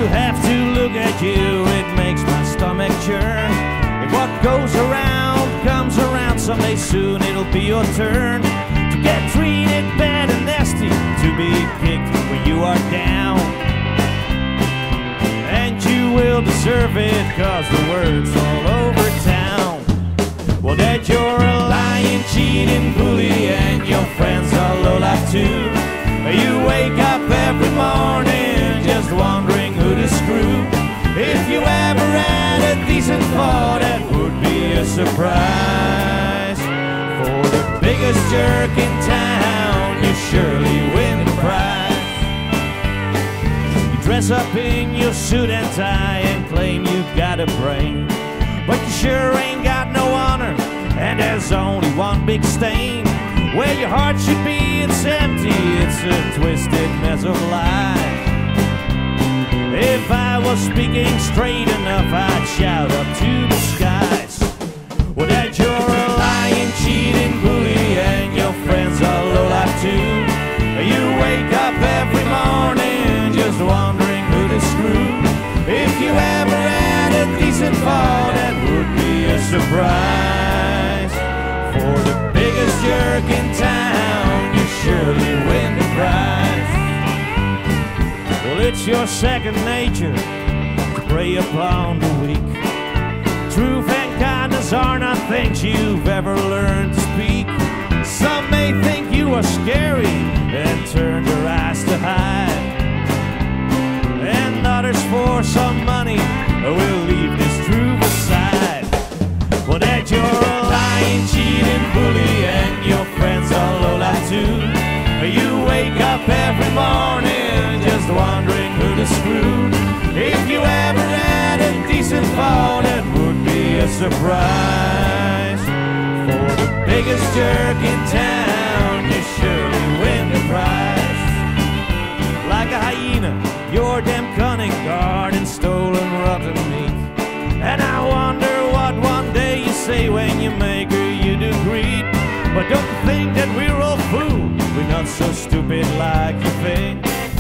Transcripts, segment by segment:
have to look at you, it makes my stomach churn. If what goes around comes around, someday soon it'll be your turn to get treated bad and nasty, to be kicked when you are down. And you will deserve it, cause the word's all over town. Well, that you're a lying, cheating bully, and your friends are low-life too. You wake up every morning just wondering who to screw. If you ever had a decent fall, that would be a surprise. For the biggest jerk in town, you surely win the prize. You dress up in your suit and tie and claim you got a brain, but you sure ain't got no honor, and there's only one big stain. Where your heart should be, it's empty, it's a twisted mess of lies. If I was speaking straight enough, I'd shout up to the skies. Well, that you're a lying, cheating bully, and your friends are low-life too. You wake up every morning just wondering who to screw. If you ever had a decent fall, that would be a surprise. For the biggest jerk in town, you surely win the prize. Well, it's your second nature to prey upon the weak. Truth and kindness are not things you've ever learned to speak. Some may think you are scary and turn their eyes to hide, and others for some money will leave this truth aside. Well, that you're a lying, cheating bully, and your friends are low-life too. You wake up every morning just wondering who to screw. If you ever had a decent fall, that would be a surprise. For the biggest jerk in town, you surely win the prize. Like a hyena, you're damn cunning, guarding stolen rotten meat. And I wonder what one day you say when you make her you do greet. But don't think that we're all fools, we're not so stupid like you think.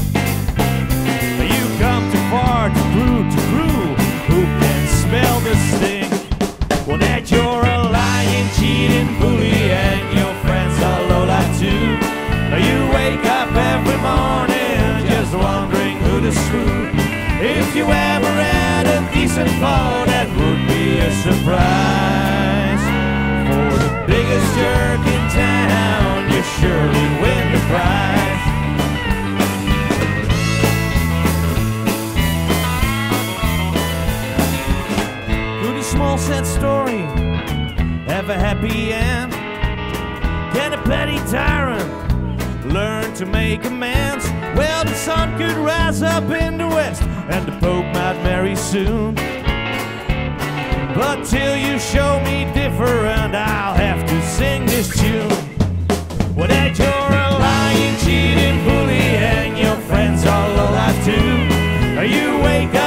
You come too far to prove who can smell the stink. Well, that you're a lying, cheating bully, and your friends are low-life too. You wake up every morning just wondering who to screw. If you ever had a decent fall, that would be a surprise. For the biggest jerk in town, you surely win the prize. Could a small sad story have a happy end? Can a petty tyrant learn to make amends? Well, the sun could rise up in the west, and the Pope might marry soon. But till you show me different, I'll have to sing this tune. Well, that you're a lying, cheating bully, and your friends are low-life too. You wake up